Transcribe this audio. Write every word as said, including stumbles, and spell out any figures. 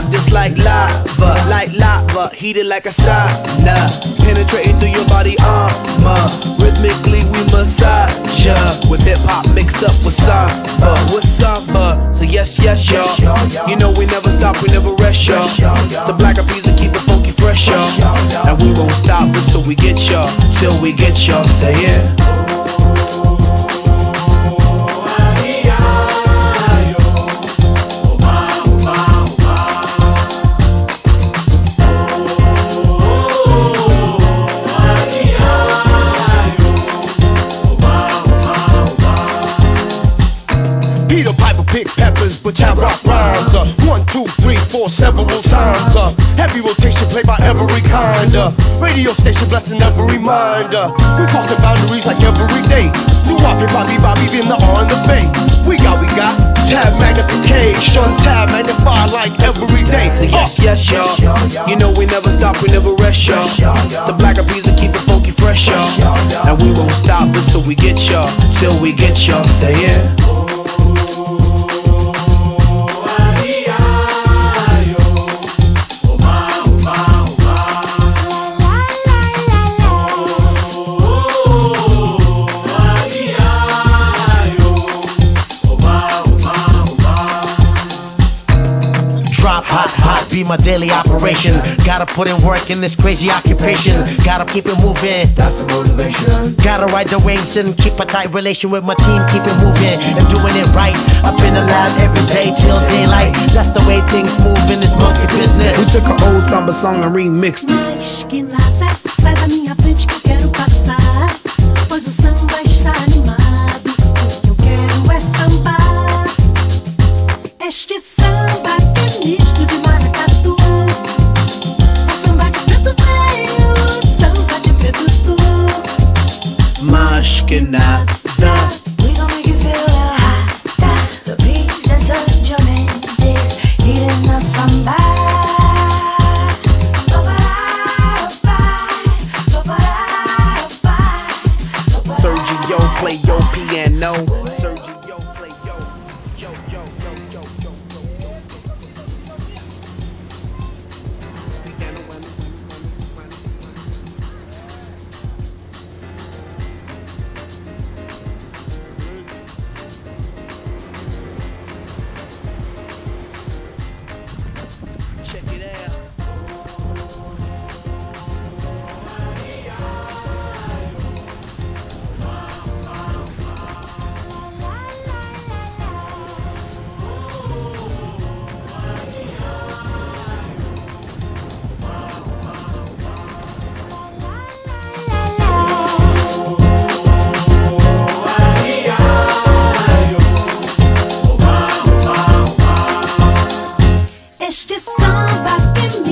step just like lava, like lava, heated like a sauna, penetrating through your body armor. Rhythmically we massage ya, with hip hop mixed up with samba, with samba. So yes, yes, y'all. You know we never stop, we never rest, y'all. The black eyed peas will keep it funky fresh, y'all. And we won't stop until we get y'all, till we get y'all. Say yeah. Pick peppers, but I rock rhymes. Uh, one, two, three, four, several times. Uh, heavy rotation played by every kind. Uh, radio station blessing every mind. Uh, we crossing boundaries like every day. Do Bobby, Bobby, Bobby, in the on the bay. We got, we got tab magnification, tab magnified like every day. So yes, yes, y'all. You know we never stop, we never rest, y'all. The black eyed peas will keep it funky fresh, y'all. And we won't stop until we get y'all, till we get y'all. Say yeah. Be my daily operation. Gotta put in work in this crazy occupation. Gotta keep it moving. That's the motivation. Gotta ride the waves and keep a tight relation with my team. Keep it moving and doing it right. Up in the lab every day till daylight. That's the way things move in this monkey business. We took an old samba song and remixed it. Mas que nada, sai da minha frente que eu quero passar. Pois o samba está animado. O que eu quero é sambar. Este samba que é misto de maracatu. É samba de preto velho, samba de preto tu. Mas que nada. We gon' make you feel hot. The beats and Sergio Mendez heating up samba. Sergio play your piano. Sergio play yo, yo, yo, yo, yo, yo, yo. Check it out. Este samba que me